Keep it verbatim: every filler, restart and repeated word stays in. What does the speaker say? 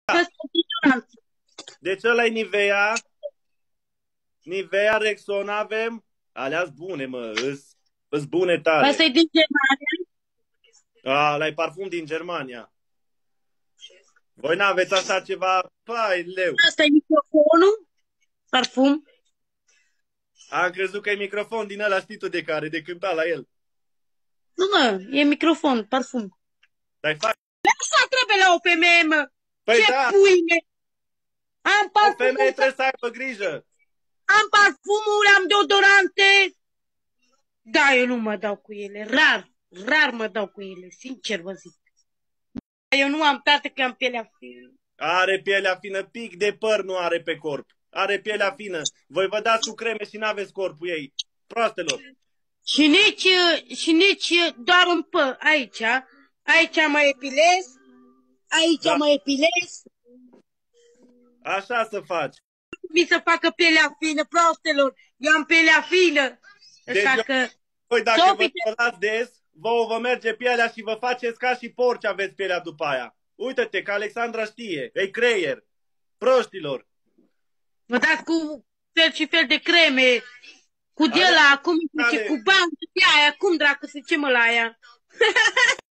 Deci ăla e Nivea. Nivea, Rexona avem. Alea-s bune, mă. Îs, îs bune tare. Asta e din Germania? A, ăla e parfum din Germania. Voi n-aveți așa ceva? Pai, leu. Asta e microfonul? Parfum? Am crezut că e microfon din ăla, știi tu de care, de cânta la el. Nu, mă, e microfon, parfum. Dar fac. Asta trebuie la o femeie, mă. Păi Ce da. puine? Am O parfumul, femeie trebuie să aibă grijă. am parfumuri, am deodorante. Da, eu nu mă dau cu ele. Rar, rar mă dau cu ele, sincer vă zic. Eu nu am, tată, că am pielea fină. Are pielea fină, pic de păr nu are pe corp. Are pielea fină. Voi vă dați cu creme și n-aveți corpul ei. Proastelor. Și nici, și nici doar un păr. Aici, aici mă epilez, aici Da. mă epilez. Așa să faci. Mi să facă pielea fină, proastelor. Eu am pielea fină. Deci Așa eu, că... voi dacă Sofi, vă spălați des, vouă vă merge pielea și vă faceți ca și porci aveți pielea după aia. Uită-te că Alexandra știe. E creier. Proștilor. vă dați cu fel și fel de creme, cu Ale- gela, cum ale- zice, cu bani, cu aia, cum dracu se ce mă la aia?